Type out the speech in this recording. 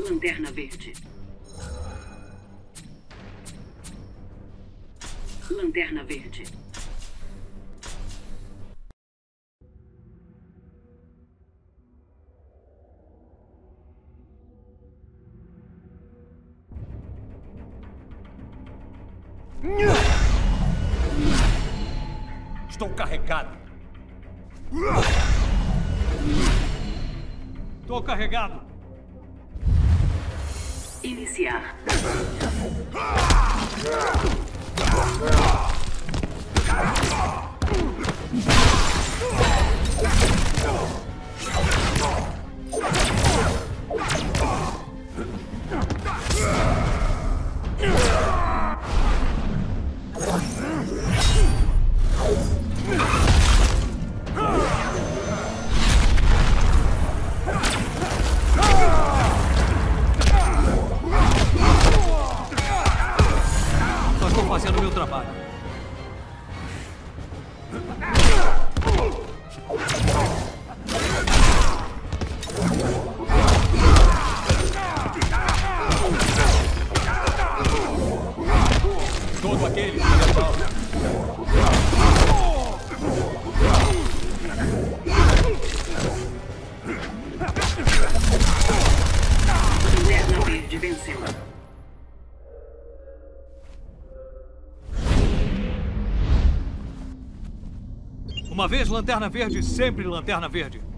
Lanterna verde. Lanterna verde. Estou carregado. Estou carregado. Iniciar. Só estou fazendo o meu trabalho. Todo aquele que é mal. Lanterna verde venceu. Uma vez Lanterna Verde, sempre Lanterna Verde.